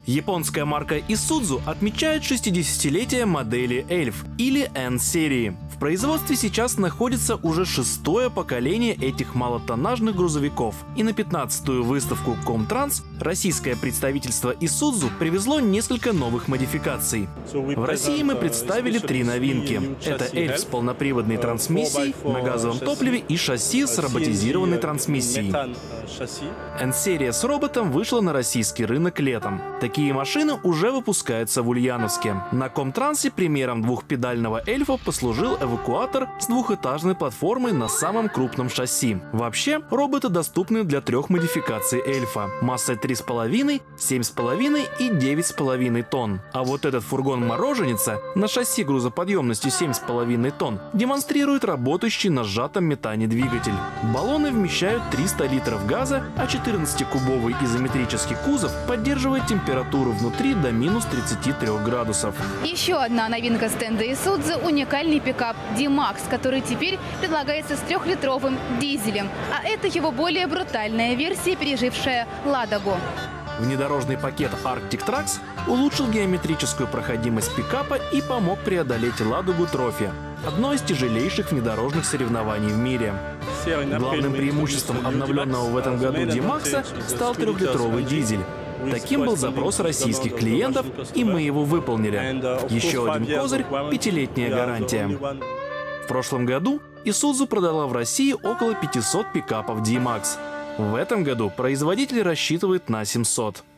Японская марка Isuzu отмечает 60-летие модели Elf или N-серии. В производстве сейчас находится уже 6-е поколение этих малотоннажных грузовиков. И на 15-ю выставку Комтранс российское представительство Isuzu привезло несколько новых модификаций. В России мы представили 3 новинки. Это Elf с полноприводной трансмиссией, на газовом топливе и шасси с роботизированной трансмиссией. N-серия с роботом вышла на российский рынок летом. Такие машины уже выпускаются в Ульяновске. На Комтрансе примером двухпедального эльфа послужил эвакуатор с двухэтажной платформой на самом крупном шасси. Вообще, роботы доступны для 3 модификаций эльфа – массой 3,5, 7,5 и 9,5 тонн. А вот этот фургон-мороженица на шасси грузоподъемностью 7,5 тонн демонстрирует работающий на сжатом метане двигатель. Баллоны вмещают 300 литров газа, а 14-кубовый изометрический кузов поддерживает температуру внутри до минус 33 градусов. Еще одна новинка стенда Isuzu – уникальный пикап D-Max, который теперь предлагается с 3-литровым дизелем. А это его более брутальная версия, пережившая Ладогу. Внедорожный пакет Arctic Trax улучшил геометрическую проходимость пикапа и помог преодолеть Ладогу Трофи – одно из тяжелейших внедорожных соревнований в мире. Главным преимуществом обновленного в этом году D-Max стал 3-литровый дизель. Таким был запрос российских клиентов, и мы его выполнили. Еще один козырь – 5-летняя гарантия. В прошлом году Isuzu продала в России около 500 пикапов D-Max. В этом году производитель рассчитывает на 700.